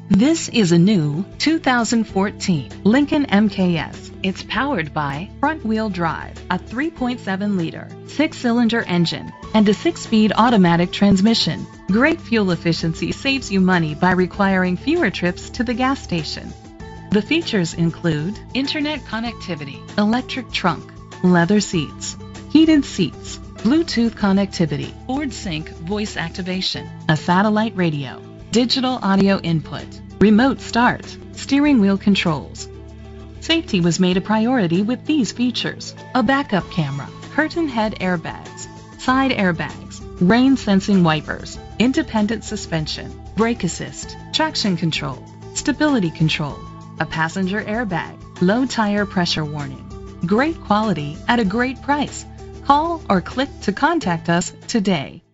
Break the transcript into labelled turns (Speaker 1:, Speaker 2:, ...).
Speaker 1: This is a new 2014 Lincoln MKS. It's powered by front-wheel drive, a 3.7-liter, 6-cylinder engine, and a 6-speed automatic transmission. Great fuel efficiency saves you money by requiring fewer trips to the gas station. The features include internet connectivity, electric trunk, leather seats, heated seats, Bluetooth connectivity, Ford Sync voice activation, a satellite radio, digital audio input, remote start, steering wheel controls. Safety was made a priority with these features: a backup camera, curtain head airbags, side airbags, rain sensing wipers, independent suspension, brake assist, traction control, stability control, a passenger airbag, low tire pressure warning. Great quality at a great price. Call or click to contact us today.